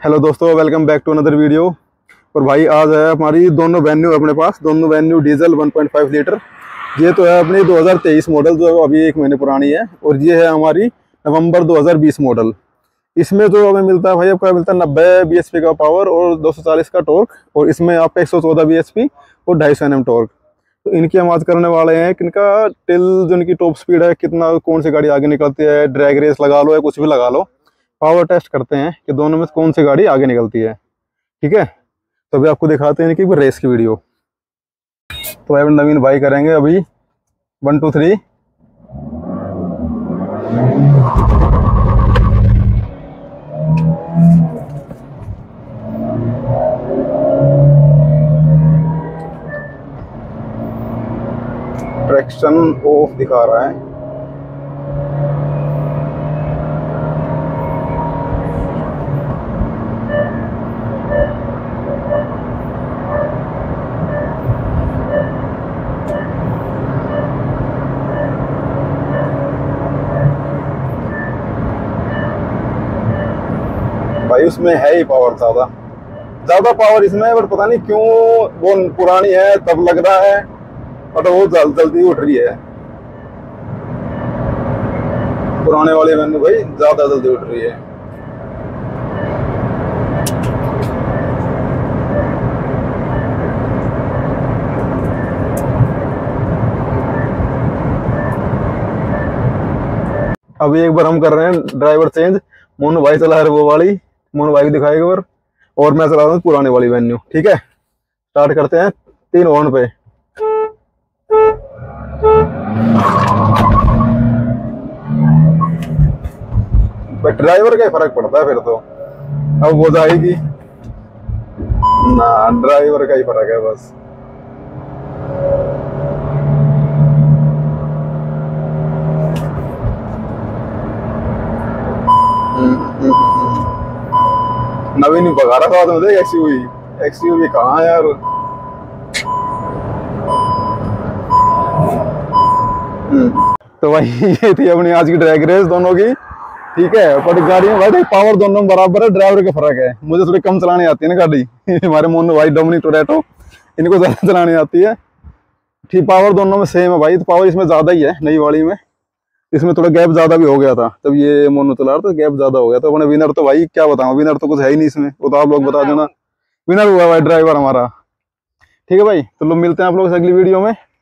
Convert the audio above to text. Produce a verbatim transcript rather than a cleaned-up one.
Hello दोस्तों, welcome back to another video. और भाई आज है हमारी दोनों वेन्यू अपने पास, दोनों Venue diesel one point five litre. ये तो है अपनी दो हज़ार तेईस मॉडल, जो है वो अभी एक महीने पुरानी है। और ये है हमारी नवंबर दो हज़ार बीस मॉडल। इसमें जो हमें मिलता है भाई, आपका मिलता है नब्बे बी एच पी का पावर और दो सौ चालीस का टॉर्क। और इसमें आपका एक सौ चौदह बी एच पी और ढाई सौ एन एम टॉर्क। तो इनकी हम आज करने वाले हैं कि इनका टिल जो इनकी टॉप स्पीड है, कितना कौन सी गाड़ी आगे निकलती है, ड्रैग रेस लगा लो या कुछ भी लगा लो, पावर टेस्ट करते हैं कि दोनों में कौन सी गाड़ी आगे निकलती है। ठीक है, तो अभी आपको दिखाते हैं कि रेस की वीडियो। तो भाई नवीन भाई करेंगे अभी one two three. Traction off दिखा रहा है। भाई उसमें है ही पावर, ज्यादा ज्यादा पावर इसमें है, बट पता नहीं क्यों वो पुरानी है तब लग रहा है, बट वो जल, जल्दी उठ रही है। पुराने वाले मैंने भाई ज्यादा जल्दी उठ रही है। अभी एक बार हम कर रहे हैं ड्राइवर चेंज। मोनू भाई चला है वो वाली, मोनू भाई दिखाएगा और, और मैं चला रहा हूँ पुराने वाली वेन्यू। ठीक है, स्टार्ट करते हैं तीन हॉर्न पे। ड्राइवर का ही फर्क पड़ता है फिर तो, अब वो जाएगी ना, ड्राइवर का ही फर्क है बस। नवीन भगा रहा था मुझे एक्सयूवी। एक्सयूवी कहाँ है यार? तो भाई ये थी अपनी आज की ड्रैग रेस दोनों की। ठीक है, पर गाड़ी में भाई पावर दोनों में बराबर है, ड्राइवर का फर्क है। मुझे थोड़ी कम चलानी आती है ना गाड़ी हमारे मोनू भाई डोमिनिक टोरेटो, इनको ज्यादा चलानी आती है। ठीक, पावर दोनों में सेम है भाई। तो पावर इसमें ज्यादा ही है नई वाली में, इसमें थोड़ा गैप ज्यादा भी हो गया था तब ये मोनू चला रहा था, गैप ज्यादा हो गया। तो अपने विनर तो भाई क्या बताऊं, विनर तो कुछ है ही नहीं इसमें, वो तो आप लोग बता देना। विनर हुआ भाई ड्राइवर हमारा। ठीक है भाई, तो लोग मिलते हैं आप लोग से अगली वीडियो में।